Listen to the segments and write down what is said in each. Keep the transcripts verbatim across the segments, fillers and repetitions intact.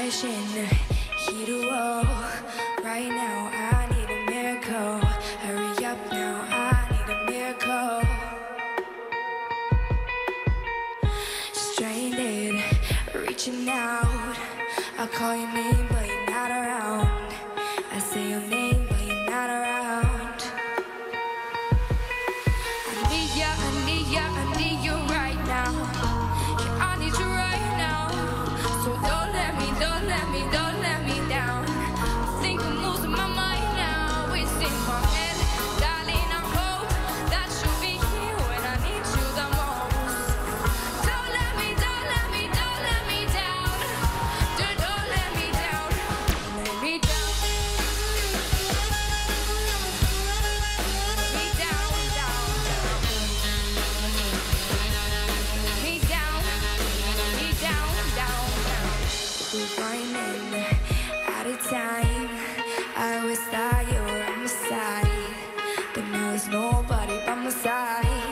crashing, hit a wall. Right now, I need a miracle. Hurry up now, I need a miracle. Stranded, reaching out. I call your name, but you're not around. I say your name, but you're not around. I need ya, I need ya, I need you right now. Yeah, I need you right now. So don't let me, don't let me, don't let me down. I think I'm losing my mind now. It's in my head, darling. I hope that you'll be here when I need you the most. Don't let me, don't let me, don't let me down. Don't, don't let me down. Don't let me down. Me down, down, down. Me down, me down, down, down. We're running out of time. I always thought you were on my side, but now there's nobody by my side.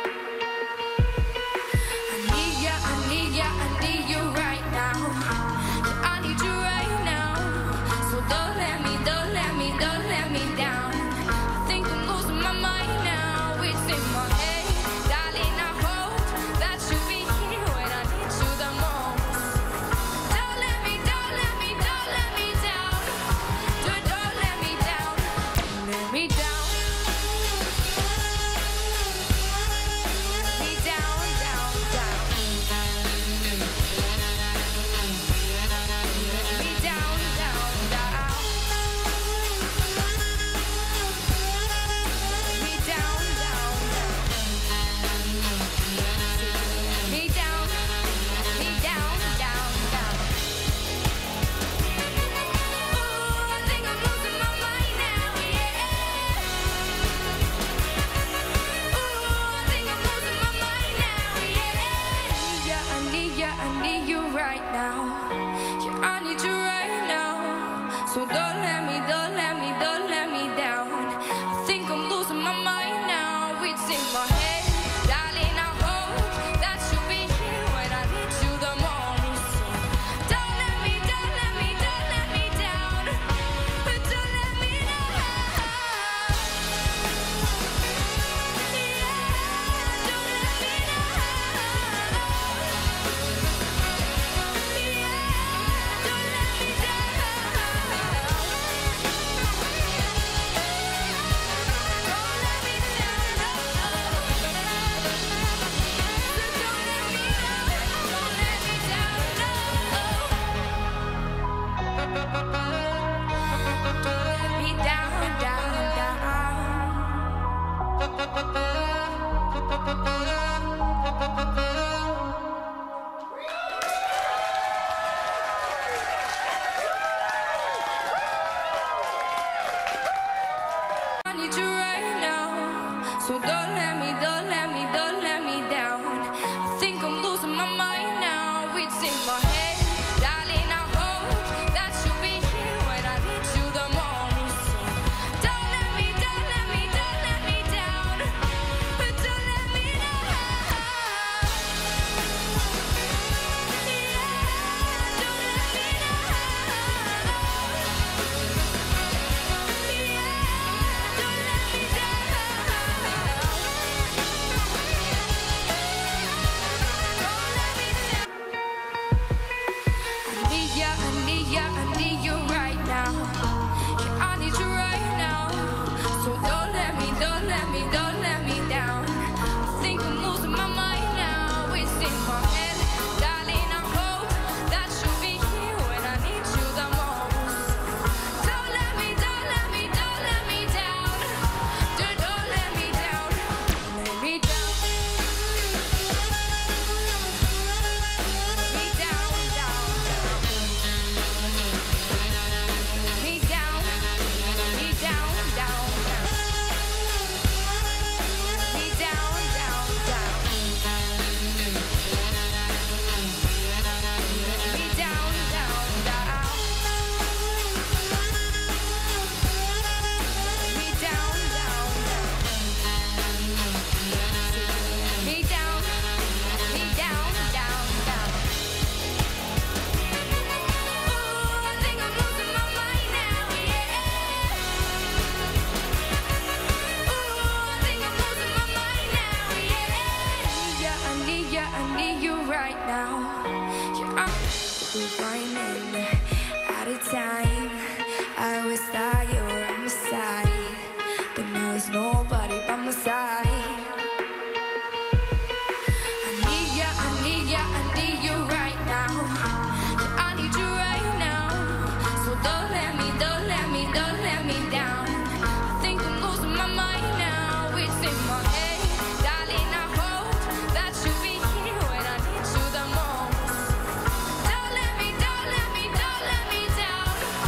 I need ya, I need ya, I need you right now. Yeah, I need you right now. So don't let me, don't let me, don't let me down. I think I'm losing my mind now. It's in my head, darling. I hope that you'll be here when I need you the most. Don't let me, don't let me, don't let me down. Don't, don't let me down. Don't let me down. Me down, down, down. Me down, down, down. Me down, down, down. Me down, me down, down, down. Ooh, I think I'm losing my mind now, yeah. Ooh, I think I'm losing my mind now, yeah. I need ya, I need you right now. Yeah, I need you right now. So don't let me, don't let me, don't let me down. I think I'm losing my mind now. It's in my head, darling. I hope that you'll be here when I need you the most. Don't let me, don't let me, don't let me down. Don't let me down. Yeah, don't let me down. Yeah, don't let me down. still running out of time. I was thought you were on my side, but now there's nobody by my side. I need ya, I need ya, I need you right now. Yeah, I need you right now. So don't let me, don't let me, don't let me down. I think I'm losing my mind now. It's in my head, darling. I hope that you'll be here when I need you the most. Don't let me, don't let me, don't let me down.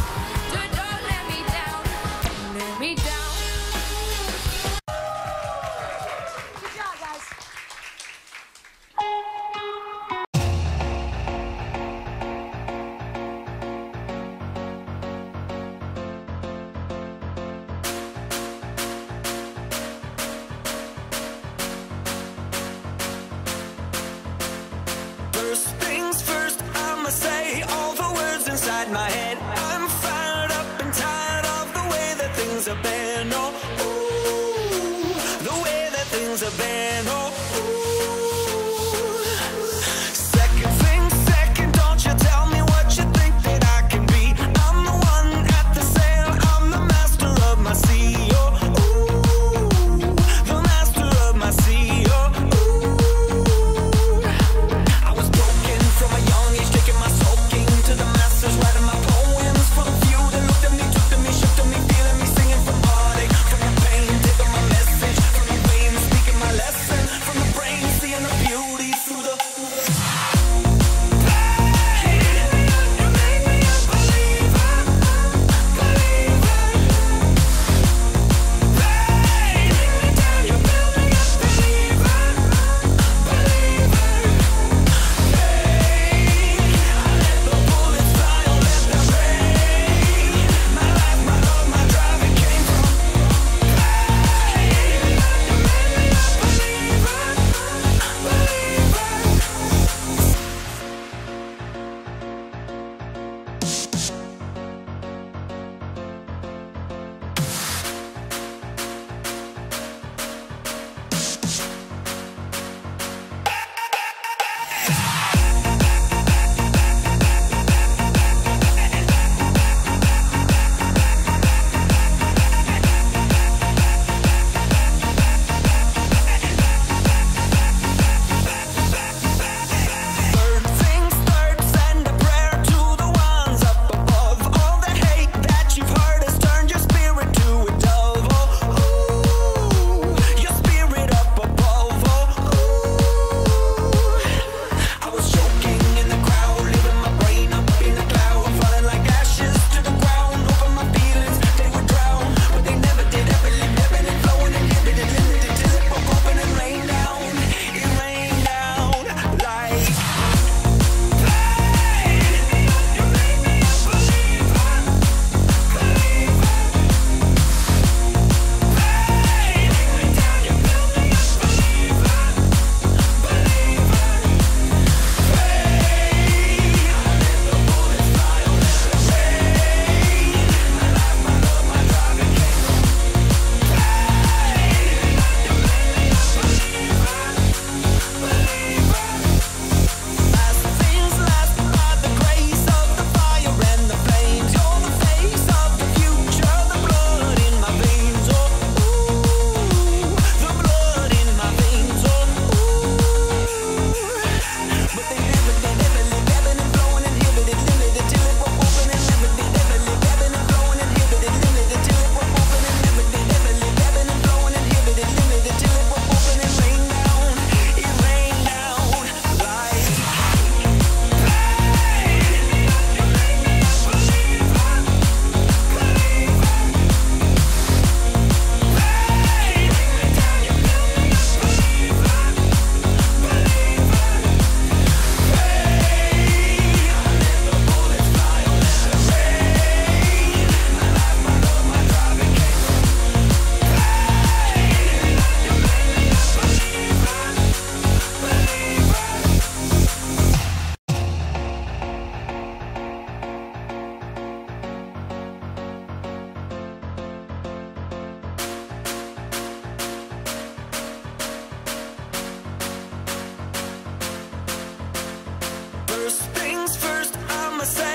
myself.